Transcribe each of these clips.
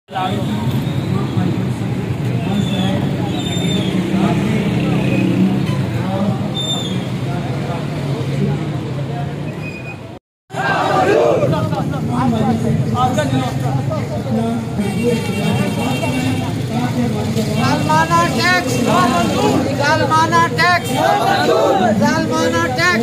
जालमाना tax, जालमाना tax, जालमाना tax,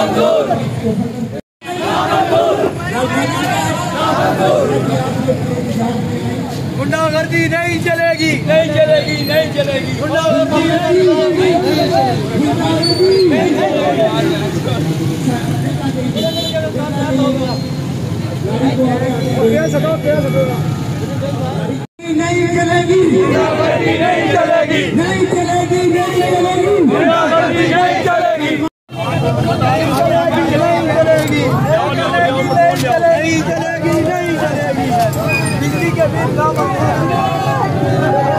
गुंडागर्दी नहीं चलेगी, नहीं चलेगी, नहीं चलेगी, गुंडागर्दी नहीं चलेगी, गुंडागर्दी नहीं चलेगी, नहीं चलेगी, नहीं चलेगी, गुंडागर्दी नहीं चलेगी, नहीं चलेगी, नहीं चलेगी, नहीं चलेगी, बिजली के बिल